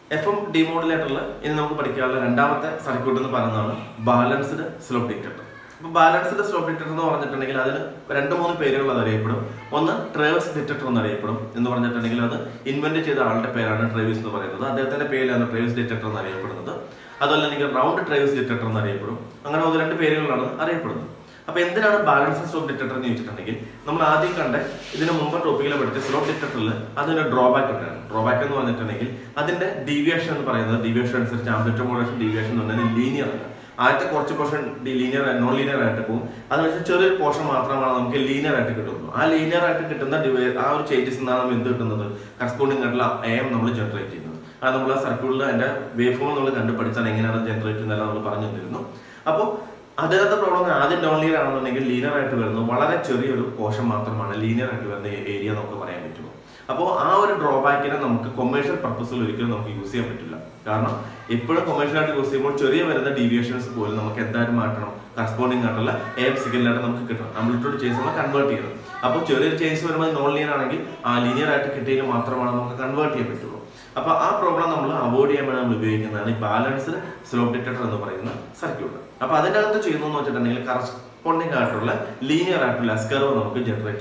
FM demodulator in the Ramata circuit in the Paranana, balanced slope dictator. Balanced slope dictator random period of the Rapidum, on the traverse dictator on the Rapidum, in the one that invented the altar pair and traverse the Vareta, then a pair and a traverse dictator on the Rapidum, other round traverse dictator on the Rapidum, and another period on the Rapidum. Now, we have balance slope detector. We have a slope detector. That is a drawback. Drawback is deviation. Deviation is amplitude modulation. Deviation is linear. That is portion linear and non-linear. That is a portion linear. That linear changes in the corresponding AM generated. That is circular and waveform generated. That's the problem. That's the only linear portion linear area. So, drawback is commercial purpose use commercial deviations corresponding AM signal amplitude change convert here. Change linear convert. Now, this problem we avoid balanced slope detector circuit. Now, that is corresponding linear curve generate.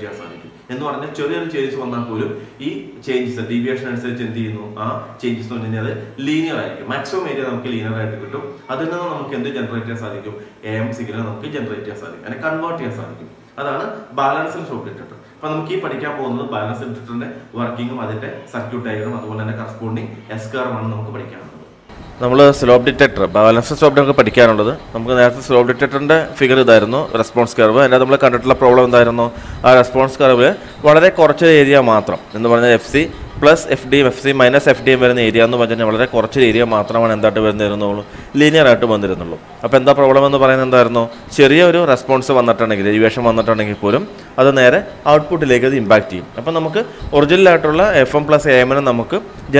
Change the deviation changes linear. Maximum area linear. That is generate AM signal generate and convert. That is balanced slope detector. Now, we will keep balance working circuit diagram and corresponding S-curve. We slope detector. Balance slope detector. We slope detector figure response curve. And we problem response curve. What is the area? FC plus FC minus FD area area linear the problem is response deviation output impact original FM plus AM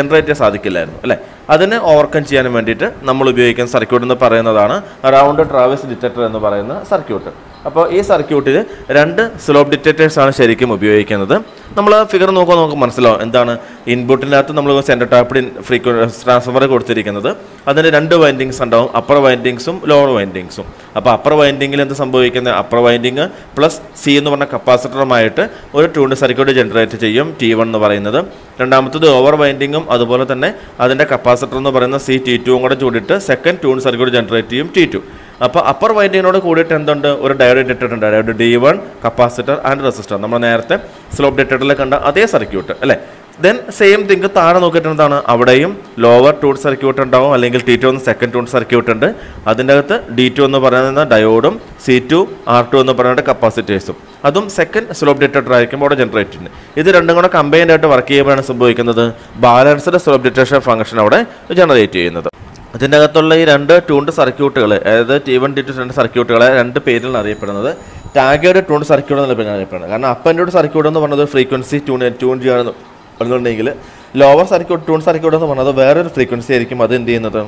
generate അതിനെ overcome ചെയ്യാൻ വേണ്ടിയിട്ട് നമ്മൾ ഉപയോഗിക്കുന്ന circuit എന്ന് പറയുന്നതാണ് round traverse detector എന്ന് പറയുന്ന circuit. അപ്പോൾ ഈ സർക്യൂട്ടിൽ രണ്ട് സ്ലോപ്പ് ഡിറ്റക്ടേഴ്സ് ആണ് ശരിക്കും ഉപയോഗിക്കുന്നത്. നമ്മൾ ഫിഗർ നോക്കുമ്പോൾ നമുക്ക് മനസ്സിലാവും എന്താണ് ഇൻപുട്ടിനകത്ത് നമ്മൾ സെൻട്രൽ ടാപ്ഡ് ഫ്രീക്വൻസി ട്രാൻസ്ഫോമർ കൊടുത്തിരിക്കുന്നത്. അതിന് രണ്ട് വൈൻഡിങ്സ് ഉണ്ടാവും, അപ്പർ വൈൻഡിങ്സും ലോവർ വൈൻഡിങ്സും. അപ്പോൾ അപ്പർ വൈൻഡിങ്ങിൽ എന്ത് സംഭവിക്കുന്നത് അപ്പർ വൈൻഡിങ് പ്ലസ് സി എന്ന് പറഞ്ഞ കപ്പാസിറ്ററുമായിട്ട് ഒരു ട്യൂൺഡ് സർക്യൂട്ട് ജനറേറ്റ് ചെയ്യും T1 എന്ന് പറയുന്നത്. രണ്ടാമത്തേത് ഓവർ വൈൻഡിങ്ങും അതുപോലെ തന്നെ അതിൻ്റെ കപ്പാസിറ്റർ എന്ന് പറയുന്ന T2 കൂടെ കൂടിയിട്ട് സെക്കൻഡ് ട്യൂൺ സർക്യൂട്ട് ജനറേറ്റ് ചെയ്യും T2. അപ്പോൾ അപ്പർ വൈൻഡിങ്ങിനോട് കൂടിയിട്ട് എന്തുണ്ട് ഒരു ഡയോഡ് ഡിറ്റക്ടർ ഉണ്ട്. Diode D1 capacitor and resistor നമ്മൾ നേരത്തെ സ്ലോപ്പ് ഡിറ്റക്ടറിൽ കണ്ട അതേ സർക്യൂട്ട് അല്ലേ. Then same thing താഴെ നോക്കിയിട്ടാണ് അവിടെയും ലോവർ ട്യൂൺ സർക്യൂട്ട് ഉണ്ടാവും അല്ലെങ്കിൽ T2 എന്ന് സെക്കൻഡ് ട്യൂൺ സർക്യൂട്ട് ഉണ്ട്. അതിൻ്റെ അകത്ത് D2 എന്ന് പറയുന്ന ഡയോഡും C2 R2 എന്ന് പറയുന്ന കപ്പാസിറ്റേഴ്സും അതും സെക്കൻഡ് സ്ലോപ്പ് ഡിറ്റക്ടർ ആയിരിക്കും അവിടെ ജനറേറ്റ് ചെയ്യുന്നത്. ഇത് രണ്ടും കൂടെ കമ്പൈൻഡ് ആയിട്ട് വർക്ക് ചെയ്യുമ്പോഴാണ് സംഭവിക്കുന്നത് ബാലൻസ്ഡ് സ്ലോപ്പ് ഡിറ്റക്ഷൻ ഫംഗ്ഷൻ അവിടെ ജനറേറ്റ് ചെയ്യുന്നത്. അതിൻ്റെ അകത്തുള്ള ഈ രണ്ട് ട്യൂൺഡ് സർക്യൂട്ടുകൾ അതായത് T1 T2 രണ്ട് സർക്യൂട്ടുകളെ രണ്ട് പേരിലാണ് അറിയപ്പെടുന്നത്. ടാഗേഡ് ട്യൂൺ സർക്യൂട്ട് എന്നുള്ള പേരാണ് അറിയപ്പെടുന്നത്. കാരണം അപ്പ് ആൻഡ് ഡൗൺ സർക്യൂട്ട് എന്ന് പറയുന്നത് ഫ്രീക്വൻസി ട്യൂൺ ചെയ്യുകയാണ് എന്നുണ്ടെങ്കിൽ ലോവർ സർക്യൂട്ട് ട്യൂൺ സർക്യൂട്ട് എന്ന് പറഞ്ഞത് വേറൊരു ഫ്രീക്വൻസി ആയിരിക്കും അത് എന്ത് ചെയ്യുന്നത്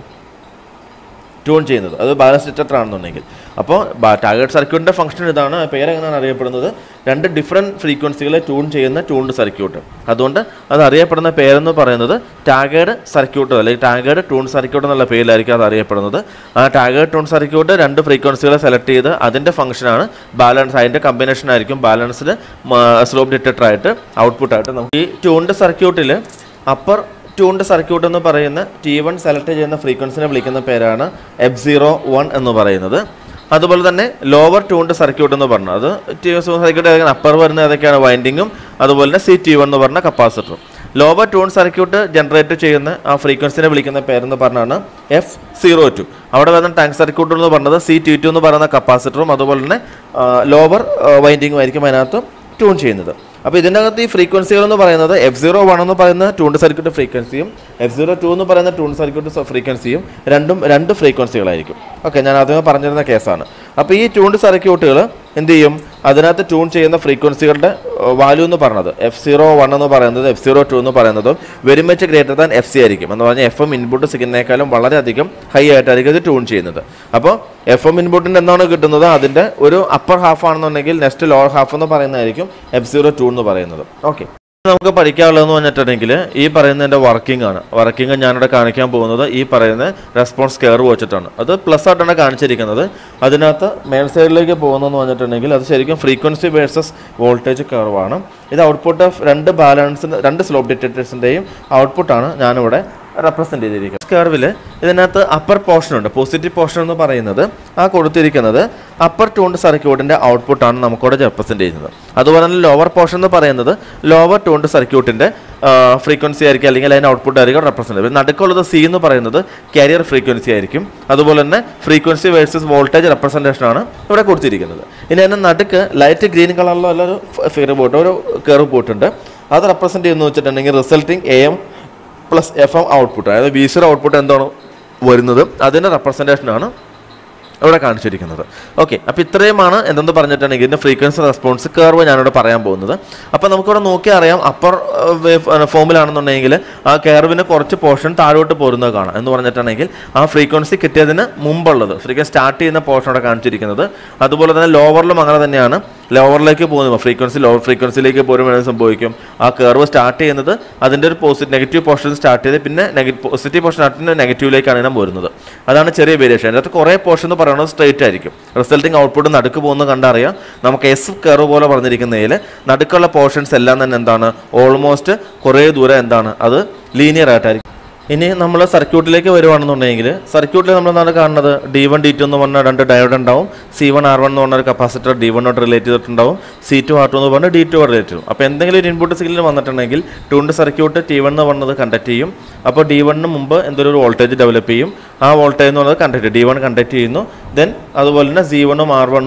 ട്യൂൺ ചെയ്യുന്നത്. അത് ബാലൻസ് ഡിറ്റക്ടർ ആണെന്നുണ്ടെങ്കിൽ അപ്പോൾ ടാർഗറ്റ് സർക്യൂട്ടിൻ്റെ ഫംഗ്ഷൻ ഇതാണ്. പേരെങ്ങനെയാണ് അറിയപ്പെടുന്നത് രണ്ട് ഡിഫറെൻറ്റ് ഫ്രീക്വൻസികളെ ട്യൂൺ ചെയ്യുന്ന ട്യൂൺഡ് സർക്യൂട്ട്. അതുകൊണ്ട് അത് അറിയപ്പെടുന്ന പേരെന്ന് പറയുന്നത് ടാഗേഡ് സർക്യൂട്ട് അല്ലെങ്കിൽ ടാഗേഡ് ട്യൂൺ സർക്യൂട്ട് എന്നുള്ള പേരിലായിരിക്കും അത് അറിയപ്പെടുന്നത്. ആ ടാഗേഡ് ട്യൂൺ സർക്യൂട്ട് രണ്ട് ഫ്രീക്വൻസികളെ സെലക്ട് ചെയ്ത് അതിൻ്റെ ഫംഗ്ഷനാണ് ബാലൻസ്. അതിൻ്റെ കമ്പിനേഷൻ ആയിരിക്കും ബാലൻസ്ഡ് സ്ലോപ്പ് ഡിറ്റക്ടർ ആയിട്ട് ഔട്ട്പുട്ടായിട്ട് നമുക്ക് ഈ ട്യൂൺഡ് സർക്യൂട്ടിൽ അപ്പർ ട്യൂൺഡ് സർക്യൂട്ട് എന്ന് പറയുന്ന T1 സെലക്ട് ചെയ്യുന്ന ഫ്രീക്വൻസിനെ വിളിക്കുന്ന പേരാണ് F01 എന്ന് പറയുന്നത്. അതുപോലെ തന്നെ ലോവർ ട്യൂൺഡ് സർക്യൂട്ട് എന്ന് പറഞ്ഞത് സർക്യൂട്ട് അപ്പർ വരുന്ന ഏതൊക്കെയാണ് വൈൻഡിങ്ങും അതുപോലെ തന്നെ CT1 എന്ന് പറഞ്ഞ കപ്പാസിറ്ററും. ലോവർ ട്യൂൺ സർക്യൂട്ട് ജനറേറ്റ് ചെയ്യുന്ന ആ ഫ്രീക്വൻസിനെ വിളിക്കുന്ന പേരെന്ന് പറഞ്ഞാണ് F02. അവിടെ വരുന്ന ടാങ്ക് സർക്യൂട്ട് എന്ന് പറഞ്ഞത് CT2 എന്ന് പറയുന്ന കപ്പാസിറ്ററും അതുപോലെ തന്നെ ലോവർ വൈൻഡിങ്ങും ആയിരിക്കും അതിനകത്ത് ട്യൂൺ ചെയ്യുന്നത്. അപ്പോൾ ഇതിൻ്റെ അകത്ത് ഈ ഫ്രീക്വൻസികൾ എന്ന് പറയുന്നത് F01 എന്ന് പറയുന്ന ട്യൂൺഡ് സർക്യൂട്ട് ഫ്രീക്വൻസിയും F02 എന്ന് പറയുന്ന ട്യൂൺ സർക്യൂട്ട് ഫ്രീക്വൻസിയും രണ്ട് ഫ്രീക്വൻസികളായിരിക്കും. ഓക്കെ, ഞാൻ ആദ്യമേ പറഞ്ഞിരുന്ന കേസാണ്. അപ്പോൾ ഈ ട്യൂൺഡ് സർക്യൂട്ടുകൾ എന്ത് ചെയ്യും അതിനകത്ത് ട്യൂൺ ചെയ്യുന്ന ഫ്രീക്വൻസികളുടെ വാല്യൂ എന്ന് പറഞ്ഞത് F01 എന്ന് പറയുന്നത് F02 എന്ന് പറയുന്നതും very much greater than FC ആയിരിക്കും. എന്ന് പറഞ്ഞാൽ FM ഇൻപുട്ട് സിഗ്നലിനേക്കാളും വളരെയധികം ഹൈ ആയിട്ടായിരിക്കും ഇത് ട്യൂൺ ചെയ്യുന്നത്. അപ്പോൾ FM ഇൻപുട്ടിൻ്റെ എന്താണ് കിട്ടുന്നത് അതിൻ്റെ ഒരു അപ്പർ ഹാഫ് ആണെന്നുണ്ടെങ്കിൽ നെക്സ്റ്റ് ലോവർ ഹാഫ് എന്ന് പറയുന്നതായിരിക്കും F02 എന്ന് പറയുന്നത്. ഓക്കെ. നമുക്ക് പഠിക്കാനുള്ളതെന്ന് പറഞ്ഞിട്ടുണ്ടെങ്കിൽ ഈ പറയുന്നതിൻ്റെ വർക്കിംഗ് ആണ്. വർക്കിംഗ് ഞാനിവിടെ കാണിക്കാൻ പോകുന്നത് ഈ പറയുന്ന റെസ്പോൺസ് കർവ് വെച്ചിട്ടാണ്. അത് പ്ലസ് ആയിട്ടാണ് കാണിച്ചിരിക്കുന്നത്. അതിനകത്ത് മേൽ സൈഡിലേക്ക് പോകുന്നതെന്ന് പറഞ്ഞിട്ടുണ്ടെങ്കിൽ അത് ശരിക്കും ഫ്രീക്വൻസി വേഴ്സസ് വോൾട്ടേജ് കർവാണ്. ഇത് ഔട്ട്പുട്ട് ഓഫ് രണ്ട് സ്ലോപ്പ് ഡിറ്റക്ടേഴ്സിൻ്റെയും ഔട്ട്പുട്ടാണ് ഞാനിവിടെ റെപ്രസെൻ്റ് ചെയ്തിരിക്കുന്നത്. കർവിൽ ഇതിനകത്ത് അപ്പർ പോർഷൻ ഉണ്ട്. പോസിറ്റീവ് പോർഷൻ എന്ന് പറയുന്നത് ആ കൊടുത്തിരിക്കുന്നത് അപ്പർ ട്യൂൺഡ് സർക്യൂട്ടിൻ്റെ ഔട്ട്പുട്ടാണ് നമുക്കിവിടെ റെപ്രസെൻ്റ് ചെയ്യുന്നത്. അതുപോലെ തന്നെ ലോവർ പോർഷൻ എന്ന് പറയുന്നത് ലോവർ ട്യൂൺഡ് സർക്യൂട്ടിൻ്റെ ഫ്രീക്വൻസി ആയിരിക്കും, അല്ലെങ്കിൽ അതിൻ്റെ ഔട്ട്പുട്ട് ആയിരിക്കും റെപ്രസെൻ്റ് ചെയ്യുന്നത്. നടുക്കുള്ളത് സി എന്ന് പറയുന്നത് കാരിയർ ഫ്രീക്വൻസി ആയിരിക്കും. അതുപോലെ തന്നെ ഫ്രീക്വൻസി വേഴ്സസ് വോൾട്ടേജ് റെപ്രസെൻറ്റേഷനാണ് ഇവിടെ കൊടുത്തിരിക്കുന്നത്. ഇനി അതിൻ്റെ നടുക്ക് ലൈറ്റ് ഗ്രീൻ കളറിലുള്ള ഒരു ഫിഗർ പോയിട്ട് ഒരു കർവ് പോയിട്ടുണ്ട്. അത് റെപ്രസെൻ്റ് ചെയ്യുന്നത് വെച്ചിട്ടുണ്ടെങ്കിൽ resulting AM plus FM output, അതായത് V0 ഔട്ട്പുട്ട് എന്താണ് വരുന്നത് അതിൻ്റെ റെപ്രസെൻറ്റേഷനാണ് ഇവിടെ കാണിച്ചിരിക്കുന്നത്. ഓക്കെ, അപ്പോൾ ഇത്രയുമാണ് എന്തെന്ന് പറഞ്ഞിട്ടുണ്ടെങ്കിൽ ഇതിൻ്റെ ഫ്രീക്വൻസി റെസ്പോൺസ് കർവ് ഞാനിവിടെ പറയാൻ പോകുന്നത്. അപ്പോൾ നമുക്കിവിടെ നോക്കിയാൽ അറിയാം, അപ്പർ ഫോമിലാണെന്നുണ്ടെങ്കിൽ ആ കർവിന് കുറച്ച് പോർഷൻ താഴോട്ട് പോരുന്നത് കാണാം. എന്ന് പറഞ്ഞിട്ടുണ്ടെങ്കിൽ ആ ഫ്രീക്വൻസി കിട്ടിയതിന് മുമ്പുള്ളത് ഫ്രീക്വൻസി സ്റ്റാർട്ട് ചെയ്യുന്ന പോർഷൻ അവിടെ കാണിച്ചിരിക്കുന്നത്. അതുപോലെ തന്നെ ലോവറിലും അങ്ങനെ തന്നെയാണ്. ലോവറിലേക്ക് പോകുമ്പോൾ ലോവർ ഫ്രീക്വൻസിയിലേക്ക് പോരുമ്പോൾ സംഭവിക്കും, ആ കർവ് സ്റ്റാർട്ട് ചെയ്യുന്നത് അതിൻ്റെ ഒരു നെഗറ്റീവ് പോർഷൻ സ്റ്റാർട്ട് ചെയ്ത് പിന്നെ പോസിറ്റീവ് പോർഷൻ സ്റ്റാർട്ട് നെഗറ്റീവിലേക്കാണ് ഞാൻ വരുന്നത്. അതാണ് ചെറിയ വേരിയേഷൻ. അതിനകത്ത് കുറേ പോർഷൻ എന്ന് പറയുന്നത് സ്ട്രൈറ്റ് ആയിരിക്കും. റിസൾട്ടിങ് ഔട്ട്പുട്ട് നടുക്ക് പോകുന്നത് കണ്ടറിയാം. നമുക്ക് എസ് കർവ് പോലെ പറഞ്ഞിരിക്കുന്നതിൽ നടുക്കുള്ള പോർഷൻസ് എല്ലാം തന്നെ എന്താണ് ഓൾമോസ്റ്റ് കുറേ ദൂരം എന്താണ് അത് ലീനിയർ ആയിട്ടായിരിക്കും. ഇനി നമ്മൾ സർക്യൂട്ടിലേക്ക് വരുവാണെന്നുണ്ടെങ്കിൽ സർക്യൂട്ടിൽ നമ്മൾ എന്താണ് കാണുന്നത്, D1 D2 എന്ന് പറഞ്ഞാൽ രണ്ട് ഡയോഡ് ഉണ്ടാവും. C1 R1 എന്ന് പറഞ്ഞൊരു കപ്പാസിറ്റർ D1 റിലേറ്റ് ചെയ്തിട്ടുണ്ടാവും. C2 R2 എന്ന് പറഞ്ഞാൽ D2 റിലേറ്റ് ചെയ്യും. അപ്പോൾ എന്തെങ്കിലും ഒരു ഇൻപുട്ട് സിഗ്നൽ വന്നിട്ടുണ്ടെങ്കിൽ ട്യൂൺഡ് സർക്യൂട്ട് T1 എന്ന് പറഞ്ഞത് കണ്ടക്ട് ചെയ്യും. അപ്പോൾ D1 മുമ്പ് എന്തൊരു വോൾട്ടേജ് ഡെവലപ്പ് ചെയ്യും. ആ വോൾട്ടേജ് എന്ന് പറയുന്നത് കണ്ടക്ട് D1 കണ്ടക്ട് ചെയ്യുന്നു. ദെൻ അതുപോലെ തന്നെ C1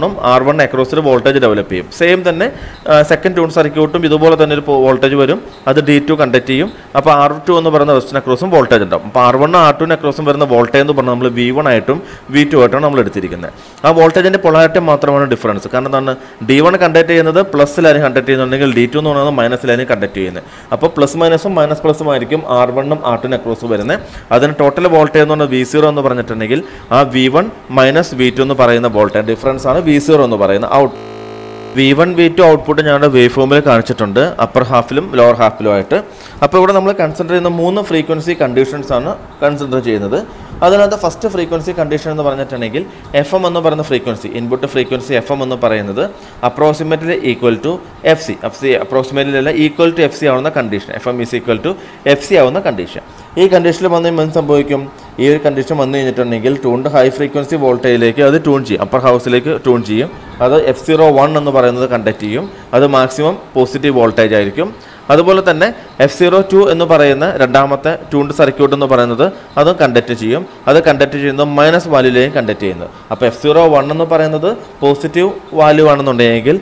R1 അക്രോസ് ഒരു വോൾട്ടേജ് ഡെവലപ്പ് ചെയ്യും. സെയിം തന്നെ സെക്കൻഡ് ട്യൂൺ സർക്യൂട്ടും ഇതുപോലെ തന്നെ ഒരു വോൾട്ടേജ് വരും. അത് D2 കണ്ടക്ട് ചെയ്യും. അപ്പോൾ R2 എന്ന് പറയുന്ന റെസിസ്റ്റൻസ് അക്രോസും വോൾട്ടേജ് ഉണ്ടാവും. അപ്പോൾ R1 R2 അക്രോസും വരുന്ന വോൾട്ടേജ് എന്ന് പറഞ്ഞാൽ നമ്മൾ V1 ആയിട്ടും V2 ആയിട്ടാണ് നമ്മൾ എടുത്തിരിക്കുന്നത്. ആ വോൾട്ടേജിൻ്റെ പൊളാരിറ്റി മാത്രമാണ് ഡിഫറൻസ്. കാരണം എന്താണ്, D1 കണ്ടക്ട് ചെയ്യുന്നത് പ്ലസ്സിലായിരിക്കും കണ്ടക്ട് ചെയ്യുന്നുണ്ടെങ്കിൽ D2 എന്ന് പറയുന്നത് മൈനസിലായിരിക്കും കണ്ടക്ട് ചെയ്യുന്നത്. അപ്പോൾ പ്ലസ് മൈനസും മൈനസ് പ്ലസും ആയിരിക്കും R1 R2 അക്രോസ് വരുന്നത്. അതിന് ടോട്ടൽ വോൾട്ടേജ് എന്ന് പറഞ്ഞാൽ V0 എന്ന് പറഞ്ഞിട്ടുണ്ടെങ്കിൽ ആ V1 മൈനസ് V2 എന്ന് പറയുന്ന വോൾട്ടേജ് ഡിഫറൻസ് ആണ് V0 എന്ന് പറയുന്ന ഔട്ട്. V1 V2 ഔട്ട്പുട്ട് ഞങ്ങളുടെ വേവ് ഫോമിൽ കാണിച്ചിട്ടുണ്ട്, അപ്പർ ഹാഫിലും ലോവർ ഹാഫിലും ആയിട്ട്. അപ്പോൾ ഇവിടെ നമ്മൾ കൺസിഡർ ചെയ്യുന്ന 3 ഫ്രീക്വൻസി കണ്ടീഷൻസ് ആണ് കൺസിഡർ ചെയ്യുന്നത്. അതിനകത്ത് ഫസ്റ്റ് ഫ്രീക്വൻസി കണ്ടീഷൻ എന്ന് പറഞ്ഞിട്ടുണ്ടെങ്കിൽ FM എന്ന് പറയുന്ന ഫ്രീക്വൻസി, ഇൻപുട്ട് ഫ്രീക്വൻസി FM എന്ന് പറയുന്നത് approximately equal to FC approximately അല്ല ഈക്വൽ ടു FC ആവുന്ന condition. FM is equal to FC ആവുന്ന കണ്ടീഷൻ. ഈ കണ്ടീഷനിൽ വന്നു എന്ത് സംഭവിക്കും, ഈ ഒരു കണ്ടീഷൻ വന്നു കഴിഞ്ഞിട്ടുണ്ടെങ്കിൽ ട്യൂൺഡ് ഹൈ ഫ്രീക്വൻസി വോൾട്ടേജിലേക്ക് അത് ട്യൂൺ ചെയ്യും, അപ്പർ ഹൗസിലേക്ക് ട്യൂൺ ചെയ്യും. അത് F01 എന്ന് പറയുന്നത് കണ്ടക്ട് ചെയ്യും. അത് മാക്സിമം പോസിറ്റീവ് വോൾട്ടേജ് ആയിരിക്കും. അതുപോലെ തന്നെ F02 എന്ന് പറയുന്ന രണ്ടാമത്തെ ട്യൂൺഡ് സർക്യൂട്ട് എന്ന് പറയുന്നത് അതും കണ്ടക്ട് ചെയ്യും. അത് കണ്ടക്ട് ചെയ്യുന്നത് മൈനസ് വാല്യൂയിലേക്കും കണ്ടക്ട് ചെയ്യുന്നത്. അപ്പോൾ F01 എന്ന് പറയുന്നത് പോസിറ്റീവ് വാല്യൂ ആണെന്നുണ്ടെങ്കിൽ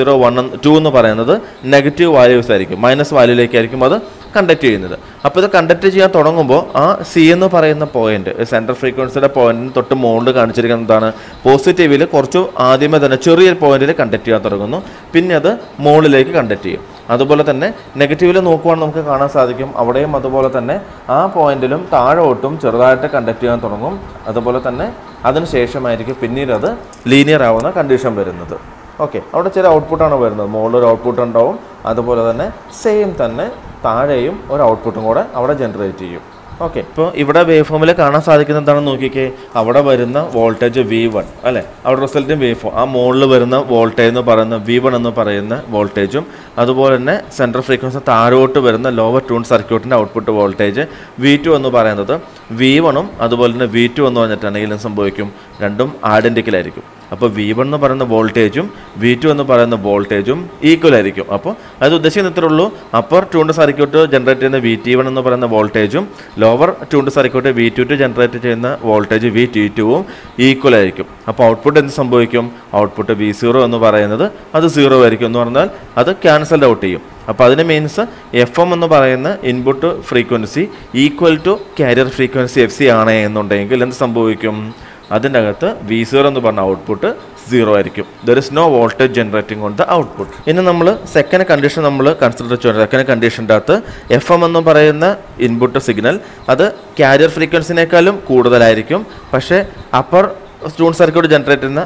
F02 എന്ന് പറയുന്നത് നെഗറ്റീവ് വാല്യൂസ് ആയിരിക്കും, മൈനസ് വാല്യൂയിലേക്കായിരിക്കും അത് കണ്ടക്ട് ചെയ്യുന്നത്. അപ്പോൾ ഇത് കണ്ടക്ട് ചെയ്യാൻ തുടങ്ങുമ്പോൾ ആ C എന്ന് പറയുന്ന പോയിന്റ്, സെൻട്രൽ ഫ്രീക്വൻസിയുടെ പോയിന്റിന് തൊട്ട് മുകളിൽ കാണിച്ചിരിക്കുന്നത് എന്താണ്, പോസിറ്റീവിൽ കുറച്ച് ആദ്യമേ തന്നെ ചെറിയൊരു പോയിന്റിൽ കണ്ടക്ട് ചെയ്യാൻ തുടങ്ങുന്നു, പിന്നെ അത് മുകളിലേക്ക് കണ്ടക്ട് ചെയ്യും. അതുപോലെ തന്നെ നെഗറ്റീവിൽ നോക്കുവാണെങ്കിൽ നമുക്ക് കാണാൻ സാധിക്കും അവിടെയും അതുപോലെ തന്നെ ആ പോയിന്റിലും താഴോട്ടും ചെറുതായിട്ട് കണ്ടക്ട് ചെയ്യാൻ തുടങ്ങും. അതുപോലെ തന്നെ അതിനുശേഷമായിരിക്കും പിന്നീട് അത് ലീനിയർ ആവുന്ന കണ്ടീഷൻ വരുന്നത്. ഓക്കെ, അവിടെ ചില ഔട്ട്പുട്ടാണ് വരുന്നത്, മുകളിലൊരു ഔട്ട്പുട്ട് ഉണ്ടാവും. അതുപോലെ തന്നെ സെയിം തന്നെ താഴെയും ഒരു ഔട്ട്പുട്ടും കൂടെ അവിടെ ജനറേറ്റ് ചെയ്യും. ഓക്കെ, ഇപ്പോൾ ഇവിടെ വേവ് ഫോമിൽ കാണാൻ സാധിക്കുന്ന എന്താണെന്ന് നോക്കിക്കേ, അവിടെ വരുന്ന വോൾട്ടേജ് V1 അല്ലേ, അവിടെ റിസൾട്ടും വേവ് ഫോം, ആ മുകളിൽ വരുന്ന വോൾട്ടേജ് എന്ന് പറയുന്ന V1 എന്ന് പറയുന്ന വോൾട്ടേജും അതുപോലെ തന്നെ സെൻട്രൽ ഫ്രീക്വൻസി താഴോട്ട് വരുന്ന ലോവർ ട്യൂൺ സർക്യൂട്ടിൻ്റെ ഔട്ട്പുട്ട് വോൾട്ടേജ് V2 എന്ന് പറയുന്നത് V1ഉം അതുപോലെ തന്നെ V2 എന്ന് പറഞ്ഞിട്ടുണ്ടെങ്കിൽ സംഭവിക്കും രണ്ടും ഐഡൻറ്റിക്കൽ ആയിരിക്കും. അപ്പോൾ V1 എന്ന് പറയുന്ന വോൾട്ടേജും V2 എന്ന് പറയുന്ന വോൾട്ടേജും ഈക്വൽ ആയിരിക്കും. അപ്പോൾ അത് ഉദ്ദേശിക്കുന്ന ഇത്രേ ഉള്ളൂ, അപ്പർ ട്യൂൺഡ് സർക്യൂട്ട് ജനറേറ്റ് ചെയ്യുന്ന VT1 എന്ന് പറയുന്ന വോൾട്ടേജും lower tuned circuit V2 generate ചെയ്യുന്ന വോൾട്ടേജ് VT2ഉം ഈക്വൽ ആയിരിക്കും. അപ്പോൾ ഔട്ട്പുട്ട് എന്ത് സംഭവിക്കും, ഔട്ട്പുട്ട് V0 എന്ന് പറയുന്നത് അത് 0 ആയിരിക്കും എന്ന് പറഞ്ഞാൽ അത് ക്യാൻസൽഡ് ഔട്ട് ചെയ്യും. അപ്പോൾ അതിന് മീൻസ് FM എന്ന് പറയുന്ന input frequency equal to carrier frequency FC ആണ് എന്നുണ്ടെങ്കിൽ എന്ത് സംഭവിക്കും, അതിൻ്റെ അകത്ത് V0 എന്ന് പറഞ്ഞ ഔട്ട്പുട്ട് 0 ആയിരിക്കും. There is no voltage generating on the output. ഇനി നമ്മൾ സെക്കൻഡ് കണ്ടീഷൻ നമ്മൾ കൺസിഡർ ചെയ്യുന്നത്, സെക്കൻഡ് കണ്ടീഷൻ്റെ അകത്ത് FM എന്ന് പറയുന്ന ഇൻപുട്ട് സിഗ്നൽ അത് കാരിയർ ഫ്രീക്വൻസിനേക്കാളും കൂടുതലായിരിക്കും, പക്ഷേ അപ്പർ ട്യൂൺ സർക്യൂട്ട് ജനറേറ്റ് ചെയ്യുന്ന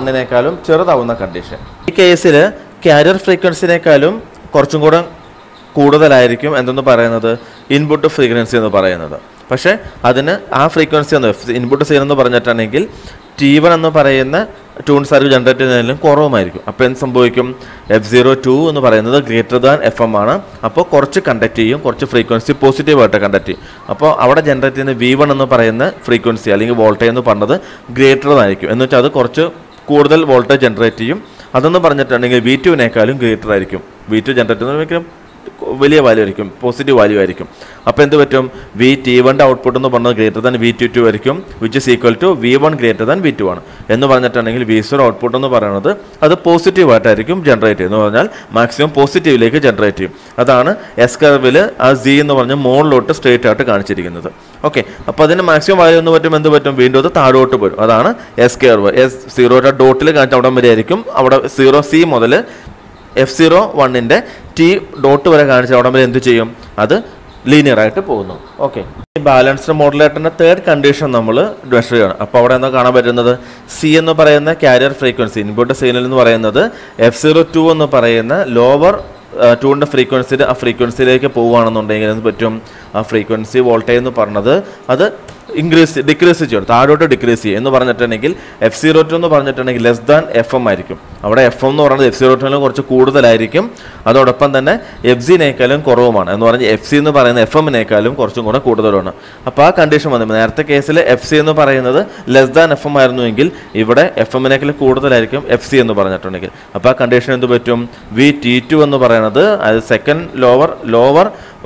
F01 ചെറുതാവുന്ന കണ്ടീഷൻ. ഈ കേസിൽ കാരിയർ ഫ്രീക്വൻസിനേക്കാളും കുറച്ചും കൂടെ കൂടുതലായിരിക്കും എന്തെന്ന് പറയുന്നത് ഇൻപുട്ട് ഫ്രീക്വൻസി എന്ന് പറയുന്നത്. പക്ഷേ അതിന് ആ ഫ്രീക്വൻസി എന്ന് ഇൻപുട്ട് സിഗ്നൽ എന്ന് പറഞ്ഞിട്ടുണ്ടെങ്കിൽ T1 എന്ന് പറയുന്ന ട്യൂൺ സർക്യൂട്ട് ജനറേറ്റ് ചെയ്യുന്നതിലും കുറവുമായിരിക്കും. അപ്പോൾ എന്ത് സംഭവിക്കും? F02 എന്ന് പറയുന്നത് ഗ്രേറ്റർ ദാൻ FM ആണ്. അപ്പോൾ കുറച്ച് കണ്ടക്ട് ചെയ്യും, കുറച്ച് ഫ്രീക്വൻസി പോസിറ്റീവായിട്ട് കണ്ടക്ട് ചെയ്യും. അപ്പോൾ അവിടെ ജനറേറ്റ് ചെയ്യുന്ന V1 എന്ന് പറയുന്ന ഫ്രീക്വൻസി അല്ലെങ്കിൽ വോൾട്ടേജ് എന്ന് പറഞ്ഞത് ഗ്രേറ്റർ ആയിരിക്കും. എന്ന് വെച്ചാൽ അത് കുറച്ച് കൂടുതൽ വോൾട്ടേജ് ജനറേറ്റ് ചെയ്യും. അതെന്ന് പറഞ്ഞിട്ടുണ്ടെങ്കിൽ V2വിനേക്കാളും ഗ്രേറ്റർ ആയിരിക്കും. V2 ജനറേറ്റ് ചെയ്യുന്ന വലിയ വാല്യൂ ആയിരിക്കും, പോസിറ്റീവ് വാല്യൂ ആയിരിക്കും. അപ്പോൾ എന്ത് പറ്റും? T1 ഔട്ട്പുട്ട് എന്ന് പറഞ്ഞത് ഗ്രേറ്റർ ദാൻ V22 ആയിരിക്കും, which is equal to V1 greater than V2 ആണ്. എന്ന് പറഞ്ഞിട്ടുണ്ടെങ്കിൽ V0 ഔട്ട്പുട്ട് എന്ന് പറയുന്നത് അത് പോസിറ്റീവായിട്ടായിരിക്കും ജനറേറ്റ് ചെയ്യുന്നത്. എന്ന് പറഞ്ഞാൽ മാക്സിമം പോസിറ്റീവിലേക്ക് ജനറേറ്റ് ചെയ്യും. അതാണ് എസ് കർവിൽ ആ Z എന്ന് പറഞ്ഞ് മുകളിലോട്ട് സ്ട്രേറ്റ് ആയിട്ട് കാണിച്ചിരിക്കുന്നത്. ഓക്കെ, അപ്പോൾ അതിന് മാക്സിമം വാല്യൂ എന്ന് പറ്റും എന്ത് പറ്റും? വീണ്ടും അത് താഴോട്ട് പോരും. അതാണ് എസ് കർവ്. S0 ഡോട്ടിൽ കാണിച്ച അവിടെ വരെ ആയിരിക്കും. അവിടെ 0C മുതൽ F01ൻ്റെ T ഡോട്ട് വരെ കാണിച്ച അവിടെ വരെ എന്ത് ചെയ്യും? അത് ലീനിയർ ആയിട്ട് പോകുന്നു. ഓക്കെ, ഈ ബാലൻസ്ഡ് മോഡുലേറ്ററിൻ്റെ തേർഡ് കണ്ടീഷൻ നമ്മൾ മെഷർ ചെയ്യണം. അപ്പോൾ അവിടെ എന്താ കാണാൻ പറ്റുന്നത്? C എന്ന് പറയുന്ന ക്യാരിയർ ഫ്രീക്വൻസി ഇൻപുട്ട് സിഗ്നൽ എന്ന് പറയുന്നത് F02 എന്ന് പറയുന്ന ലോവർ ട്യൂണിൻ്റെ ഫ്രീക്വൻസിയിൽ ആ ഫ്രീക്വൻസിയിലേക്ക് പോവുകയാണെന്നുണ്ടെങ്കിൽ എന്ത് പറ്റും? ആ ഫ്രീക്വൻസി വോൾട്ടേജ് എന്ന് പറഞ്ഞത് അത് ഡിക്രീസ് ചെയ്യും, താഴോട്ട് ഡിക്രീസ് ചെയ്യും. എന്ന് പറഞ്ഞിട്ടുണ്ടെങ്കിൽ F02 എന്ന് പറഞ്ഞിട്ടുണ്ടെങ്കിൽ ലെസ് ദാൻ FM ആയിരിക്കും. അവിടെ FM എന്ന് പറയുന്നത് F02 കുറച്ച് കൂടുതലായിരിക്കും. അതോടൊപ്പം തന്നെ FG-നേക്കാളും കുറവുമാണ്. എന്ന് പറഞ്ഞാൽ FC എന്ന് പറയുന്ന FM-നേക്കാളും കുറച്ചും കൂടെ കൂടുതലാണ്. അപ്പോൾ ആ കണ്ടീഷൻ വന്നു. നേരത്തെ കേസിൽ FC എന്ന് പറയുന്നത് ലെസ് ദാൻ FM ആയിരുന്നുവെങ്കിൽ ഇവിടെ FM-നേക്കാളും കൂടുതലായിരിക്കും FC എന്ന് പറഞ്ഞിട്ടുണ്ടെങ്കിൽ. അപ്പോൾ ആ കണ്ടീഷൻ എന്ത് പറ്റും? VT2 എന്ന് പറയുന്നത് അത് second lower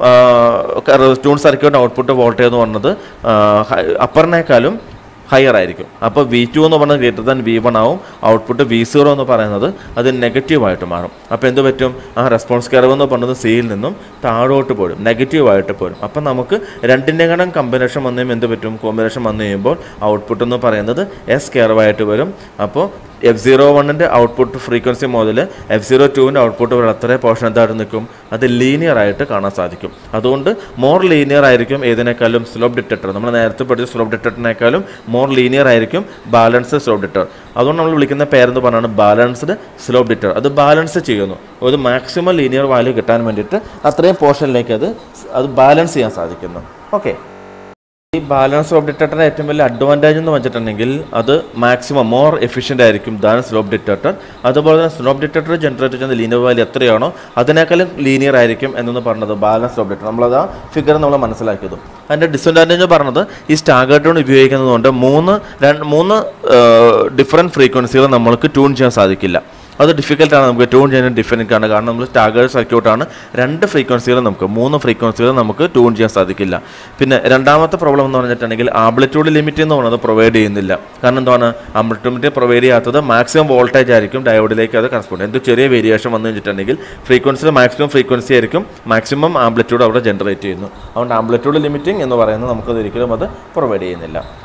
tune circuit output voltage എന്ന് പറഞ്ഞത് അപ്പറിനേക്കാളും ഹയർ ആയിരിക്കും. അപ്പോൾ V2 എന്ന് പറയുന്നത് ഗ്രേറ്റർ ദാൻ V1 ആവും. ഔട്ട്പുട്ട് V0 എന്ന് പറയുന്നത് അത് നെഗറ്റീവായിട്ട് മാറും. അപ്പോൾ എന്ത് പറ്റും? ആ റെസ്പോൺസ് കർവ് എന്ന് പറയുന്നത് സിയിൽ നിന്നും താഴോട്ട് പോരും, നെഗറ്റീവായിട്ട് പോരും. അപ്പം നമുക്ക് രണ്ടിൻ്റെ കണം കോമ്പിനേഷൻ വന്നു കഴിയുമ്പോൾ എന്ത് പറ്റും? കോമ്പിനേഷൻ വന്നു കഴിയുമ്പോൾ ഔട്ട്പുട്ട് എന്ന് പറയുന്നത് S കർവായിട്ട് വരും. അപ്പോൾ F01ൻ്റെ ഔട്ട്പുട്ട് ഫ്രീക്വൻസി മുതൽ F02ൻ്റെ ഔട്ട്പുട്ട് വരെ അത്രയും പോർഷൻ എന്തായിട്ട് നിൽക്കും? അത് ലീനിയർ ആയിട്ട് കാണാൻ സാധിക്കും. അതുകൊണ്ട് മോർ ലീനിയർ ആയിരിക്കും ഏതിനേക്കാളും സ്ലോപ്പ് ഡിറ്റക്ടർ. നമ്മൾ നേരത്തെ പഠിച്ച സ്ലോപ്പ് ഡിറ്റക്ടറിനേക്കാളും മോർ ലീനിയർ ആയിരിക്കും ബാലൻസ്ഡ് സ്ലോപ്പ് ഡിറ്റക്ടർ. അതുകൊണ്ട് നമ്മൾ വിളിക്കുന്ന പേരെന്ന് പറഞ്ഞാണ് ബാലൻസ്ഡ് സ്ലോപ്പ് ഡിറ്റക്ടർ. അത് ബാലൻസ് ചെയ്യുന്നു, ഒരു മാക്സിമം ലീനിയർ വാല്യൂ കിട്ടാൻ വേണ്ടിയിട്ട് അത്രയും പോർഷനിലേക്ക് അത് ബാലൻസ് ചെയ്യാൻ സാധിക്കുന്നു. ഓക്കെ, ഈ ബാലൻസ് സ്ലോപ്പ് ഡിറ്റക്ടറിൻ്റെ ഏറ്റവും വലിയ അഡ്വാൻറ്റേജ് എന്ന് വെച്ചിട്ടുണ്ടെങ്കിൽ അത് മാക്സിമം മോർ എഫിഷ്യൻ്റ് ആയിരിക്കും ദാൻ സ്ലോപ്പ് ഡിറ്റക്ടർ. അതുപോലെ തന്നെ സ്ലോപ്പ് ഡിറ്റക്ടർ ജനറേറ്റ് ചെയ്യുന്ന ലീനിയർ വാല്യൂ എത്രയാണോ അതിനേക്കാളും ലീനിയർ ആയിരിക്കും എന്നൊന്ന് പറഞ്ഞത് ബാലൻസ് സ്ലോപ്പ് ഡിറ്റക്ടർ. നമ്മളത് ആ ഫിഗർ നമ്മൾ മനസ്സിലാക്കിയതും. അതിൻ്റെ ഡിസഡ്വാൻറ്റേജ് പറഞ്ഞത് ഈ സ്റ്റാഗർ ഉപയോഗിക്കുന്നതുകൊണ്ട് മൂന്ന് ഡിഫറെൻറ്റ് ഫ്രീക്വൻസികൾ നമ്മൾക്ക് ട്യൂൺ ചെയ്യാൻ സാധിക്കില്ല. അത് ഡിഫിക്കൽട്ടാണ്, നമുക്ക് ട്യൂൺ ചെയ്യാൻ ഡിഫിക്കൽട്ടാണ്. കാരണം നമ്മൾ സ്റ്റാഗേർഡ് സർക്യൂട്ടാണ്. 2 ഫ്രീക്വൻസികൾ നമുക്ക് 3 ഫ്രീക്വൻസികൾ നമുക്ക് ട്യൂൺ ചെയ്യാൻ സാധിക്കില്ല. പിന്നെ രണ്ടാമത്തെ പ്രോബ്ലം എന്ന് പറഞ്ഞിട്ടുണ്ടെങ്കിൽ ആംപ്ലിറ്റ്യൂഡ് ലിമിറ്റ് എന്ന് പറയുന്നത് പ്രൊവൈഡ് ചെയ്യുന്നില്ല. കാരണം എന്താണ്? ആംപ്ലിറ്റ്യൂഡ് പ്രൊവൈഡ് ചെയ്യാത്തത് മാക്സിമം വോൾട്ടേജ് ആയിരിക്കും ഡയോഡിലേക്ക് അത് കറസ്പോണ്ട്. എന്ത് ചെറിയ വേരിയേഷൻ വന്നു കഴിഞ്ഞിട്ടുണ്ടെങ്കിൽ ഫ്രീക്വൻസിയിൽ മാക്സിമം ഫ്രീക്വൻസി ആയിരിക്കും, മാക്സിമം ആംപ്ലിറ്റ്യൂഡ് അവിടെ ജനറേറ്റ് ചെയ്യുന്നു. അതുകൊണ്ട് ആംപ്ലിറ്റ്യൂഡ് ലിമിറ്റിംഗ് എന്ന് പറയുന്നത് നമുക്കത് ഒരിക്കലും അത് പ്രൊവൈഡ് ചെയ്യുന്നില്ല.